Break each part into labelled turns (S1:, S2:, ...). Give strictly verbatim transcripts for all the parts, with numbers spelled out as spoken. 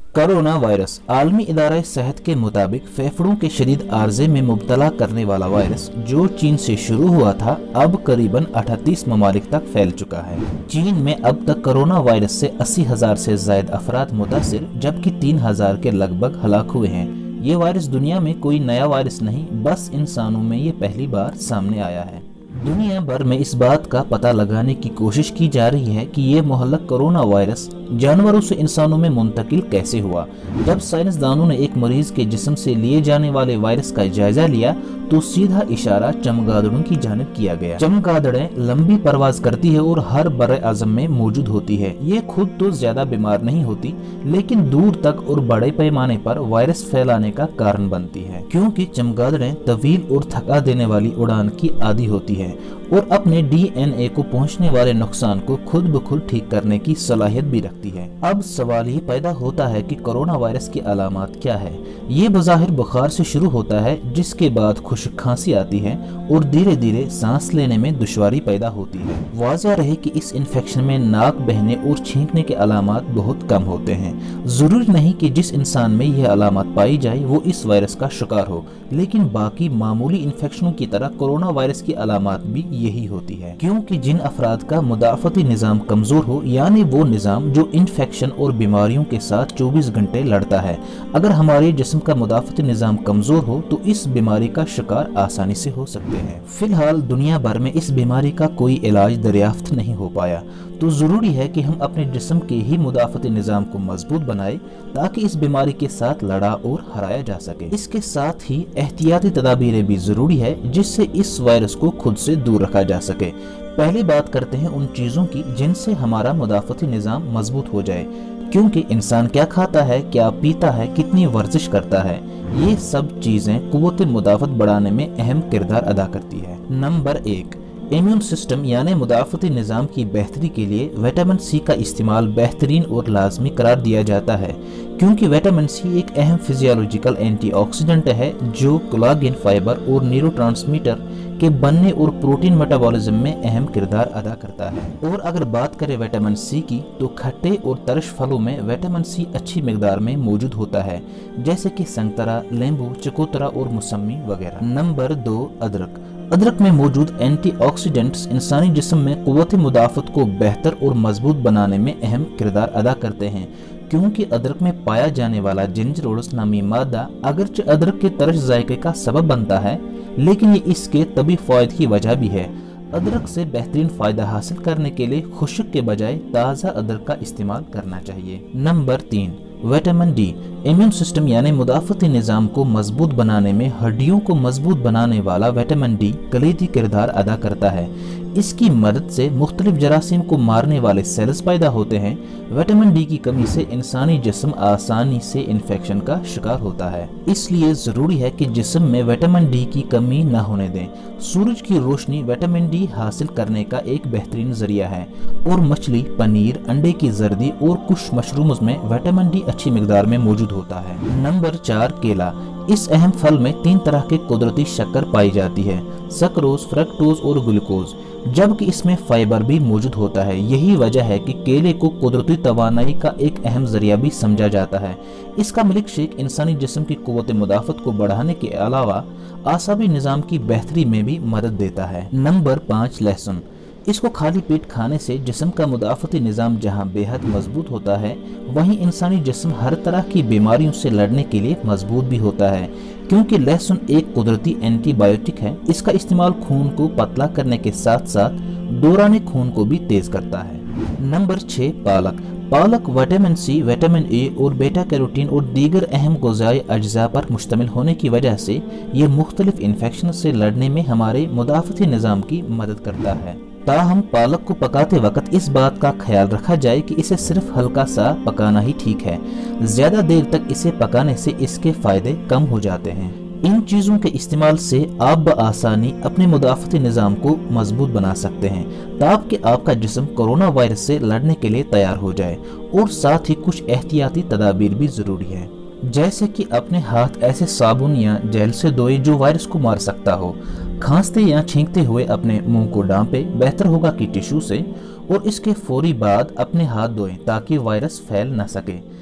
S1: Corona virus आलमी इदारा सेहत के मुताबिक फेफड़ों के शदीद आर्जे में मुब्तला करने वाला वायरस जो चीन से शुरू हुआ था अब करीबन अड़तीस ममालिक तक फैल चुका है। चीन में अब तक कोरोना वायरस से अस्सी हजार से ज्यादा अफराद मुतासिर जबकि तीन हजार के लगभग हलाक हुए हैं। ये वायरस दुनिया में कोई नया वायरस नहीं, बस इंसानों में ये पहली बार सामने आया है। दुनिया भर में इस बात का पता लगाने की कोशिश की जा रही है कि ये मुहल्लक कोरोना वायरस जानवरों से इंसानों में मुंतकिल कैसे हुआ। जब साइंसदानों ने एक मरीज के जिस्म से लिए जाने वाले वायरस का जायजा लिया तो सीधा इशारा चमगादड़ों की जानिब किया गया। चमगादड़ें लंबी परवाज करती है और हर बर्रे आज़म में मौजूद होती है। ये खुद तो ज्यादा बीमार नहीं होती लेकिन दूर तक और बड़े पैमाने पर वायरस फैलाने का कारण बनती है, क्योंकि चमगादड़ें तवील और थका देने वाली उड़ान की आदी होती है और अपने डी एन ए को पहुंचने वाले नुकसान को खुद ब खुद ठीक करने की सलाहियत भी रखती है। अब सवाल ये पैदा होता है कि कोरोना वायरस की अलामत क्या है। ये बज़ाहिर बुखार से शुरू होता है जिसके बाद खुश्क खांसी आती है और धीरे धीरे सांस लेने में दुश्वारी पैदा होती है। वाज़ह रहे कि इस इन्फेक्शन में नाक बहने और छींकने के अलामत बहुत कम होते हैं। जरूरी नहीं कि जिस इंसान में यह अलामत पाई जाए वो इस वायरस का शिकार हो, लेकिन बाकी मामूली इन्फेक्शनों की तरह कोरोना वायरस की अलामत भी यही होती है, क्योंकि जिन अफराद का मुदाफ़ती निज़ाम कमज़ोर हो, यानी वो निज़ाम जो इन्फेक्शन और बीमारियों के साथ चौबीस घंटे लड़ता है, अगर हमारे जिस्म का मुदाफ़ती निज़ाम कमज़ोर हो तो इस बीमारी का शिकार आसानी से हो सकते हैं। फिलहाल दुनिया भर में इस बीमारी का कोई इलाज दरियाफ्त नहीं हो पाया, तो ज़रूरी है कि हम अपने जिस्म के ही मुदाफ़ती निज़ाम को मजबूत बनाए ताकि इस बीमारी के साथ लड़ा और हराया जा सके। इसके साथ ही एहतियाती तदाबीरें भी ज़रूरी है जिससे इस वायरस को खुद से दूर रखा जा सके। पहली बात करते हैं उन चीज़ों की जिनसे हमारा मुदाफ़ती निज़ाम मजबूत हो जाए, क्योंकि इंसान क्या खाता है, क्या पीता है, कितनी वर्जिश करता है, ये सब चीज़ें कुव्वत मुदाफ़त बढ़ाने में अहम किरदार अदा करती है। नंबर एक, इम्यून सिस्टम यानी मुदाफ़ती निज़ाम की बेहतरी के लिए विटामिन सी का इस्तेमाल बेहतरीन और लाजमी करार दिया जाता है, क्योंकि विटामिन सी एक अहम फिजियोलॉजिकल एंटीऑक्सीडेंट है जो कोलाजन फाइबर और न्यूरोट्रांसमीटर के बनने और प्रोटीन मेटाबॉलिज्म में अहम किरदार अदा करता है। और अगर बात करें विटामिन सी की तो खट्टे और तरश फलों में विटामिन सी अच्छी मिकदार में मौजूद होता है, जैसे कि संतरा, नींबू, चकोतरा और मौसमी वगैरह। नंबर दो, अदरक। अदरक में मौजूद एंटीऑक्सीडेंट्स इंसानी जिस्म में कुव्वत मुदाफ़त को बेहतर और मजबूत बनाने में अहम किरदार अदा करते हैं, क्योंकि अदरक में पाया जाने वाला जिंजरोल्स नामी मादा अगरचे अदरक के तरश जायके का सबब बनता है, लेकिन ये इसके तबी फ़ायदे की वजह भी है। अदरक से बेहतरीन फ़ायदा हासिल करने के लिए खुश्क के बजाय ताज़ा अदरक का इस्तेमाल करना चाहिए। नंबर तीन, विटामिन डी। इम्यून सिस्टम यानी मुदाफ़ती निज़ाम को मजबूत बनाने में हड्डियों को मजबूत बनाने वाला विटामिन डी कलीदी किरदार अदा करता है। इसकी मदद से मुख्तलिफ जरासीम को मारने वाले सेल्स पैदा होते हैं। विटामिन डी की कमी से इंसानी जिस्म आसानी से इन्फेक्शन का शिकार होता है, इसलिए ज़रूरी है कि जिस्म में विटामिन डी की कमी न होने दें। सूरज की रोशनी विटामिन डी हासिल करने का एक बेहतरीन जरिया है और मछली, पनीर, अंडे की जर्दी और कुछ मशरूम्स में विटामिन डी अच्छी मिकदार में मौजूद होता है। नंबर चार, केला। इस अहम फल में तीन तरह के कुदरती शक्कर पाई जाती है, सक्रोज, फ्रक्टोज और ग्लूकोज, जबकि इसमें फाइबर भी मौजूद होता है। यही वजह है कि केले को कुदरती तवानाई का एक अहम जरिया भी समझा जाता है। इसका मिल्क शेक इंसानी जिस्म की कुव्वत मुदाफ़त को बढ़ाने के अलावा आसाबी निज़ाम की बेहतरी में भी मदद देता है। नंबर पाँच, लहसुन। इसको खाली पेट खाने से जिस्म का मुदाफ़ती निज़ाम जहाँ बेहद मजबूत होता है, वहीं इंसानी जिस्म हर तरह की बीमारियों से लड़ने के लिए मजबूत भी होता है, क्योंकि लहसुन एक कुदरती एंटीबायोटिक है। इसका इस्तेमाल खून को पतला करने के साथ साथ दौरान खून को भी तेज करता है। नंबर छः, पालक। पालक विटामिन सी, विटामिन ए और बेटा कैरोटीन और दीगर अहम ग़िज़ाई अज्जा पर मुश्तमिल होने की वजह से ये मुख्तलिफ इन्फेक्शन से लड़ने में हमारे मुदाफ़ती निज़ाम की मदद करता है। ताहम पालक को पकाते वक्त इस बात का ख्याल रखा जाए कि इसे सिर्फ हल्का सा पकाना ही ठीक है। ज्यादा देर तक इसे पकाने से इसके फायदे कम हो जाते हैं। इन चीज़ों के इस्तेमाल से आप बआसानी अपने मुदाफ़ती निज़ाम को मजबूत बना सकते हैं ताकि आपका जिस्म कोरोना वायरस से लड़ने के लिए तैयार हो जाए। और साथ ही कुछ एहतियाती तदाबीर भी ज़रूरी है, जैसे कि अपने हाथ ऐसे साबुन या जेल से धोए जो वायरस को मार सकता हो। खांसते या छींकते हुए अपने मुंह को ढांपे, बेहतर होगा कि टिश्यू से, और इसके फौरी बाद अपने हाथ धोएं ताकि वायरस फैल न सके।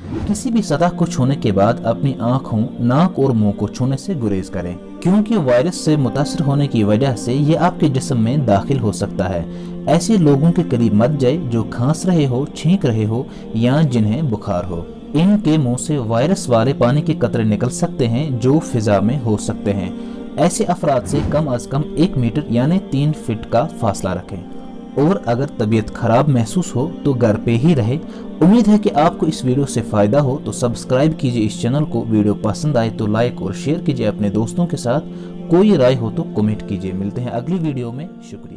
S1: किसी भी सतह को छूने के बाद अपनी आंखों, नाक और मुंह को छूने से गुरेज करें, क्योंकि वायरस से मुतासर होने की वजह से ये आपके जिस्म में दाखिल हो सकता है। ऐसे लोगों के करीब मत जाए जो खांस रहे हो, छींक रहे हो या जिन्हें बुखार हो। इनके मुंह से वायरस वाले पानी के कतरे निकल सकते हैं जो फिजा में हो सकते हैं। ऐसे अफराद से कम अज कम एक मीटर यानी तीन फीट का फासला रखें। और अगर तबीयत खराब महसूस हो तो घर पे ही रहे। उम्मीद है कि आपको इस वीडियो से फ़ायदा हो, तो सब्सक्राइब कीजिए इस चैनल को। वीडियो पसंद आए तो लाइक और शेयर कीजिए अपने दोस्तों के साथ। कोई राय हो तो कमेंट कीजिए। मिलते हैं अगली वीडियो में। शुक्रिया।